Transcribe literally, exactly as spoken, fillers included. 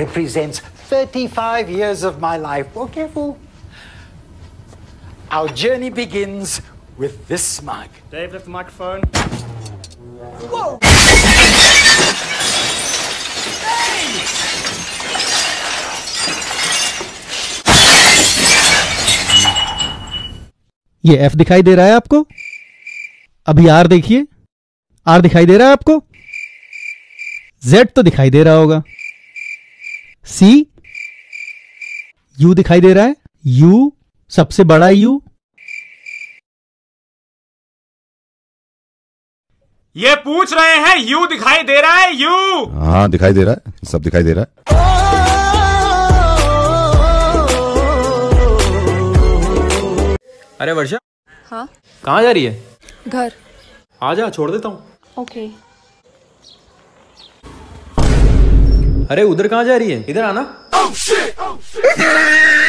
represents thirty-five years of my life. Oh, careful. Our journey begins with this mug. Dave, lift the microphone. Whoa! ये F दिखाई दे रहा है आपको? अभी R देखिए, R दिखाई दे रहा है आपको? Z तो दिखाई दे रहा होगा। C, U दिखाई दे रहा है? U, सबसे बड़ा U। ये पूछ रहे हैं U दिखाई दे रहा है? U? हाँ दिखाई दे रहा है, सब दिखाई दे रहा है। अरे वर्षा, हाँ कहाँ जा रही है? घर। आ जा, छोड़ देता हूँ। ओके। अरे उधर कहाँ जा रही है? इधर आना। oh, shit, oh, shit.